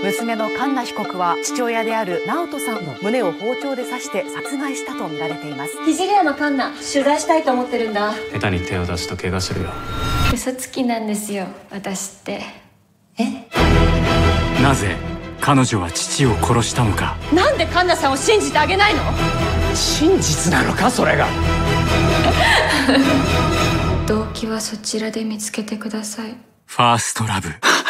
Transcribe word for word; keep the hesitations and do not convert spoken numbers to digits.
娘のカンナ被告は父親である直人さんの胸を包丁で刺して殺害したと見られています。 聖山カンナ、取材したいと思ってるんだ。 下手に手を出すと怪我するよ。 嘘つきなんですよ、私って。え？ なぜ彼女は父を殺したのか。 なんでカンナさんを信じてあげないの？ 真実なのか、それが。 動機はそちらで見つけてください。 ファーストラブ。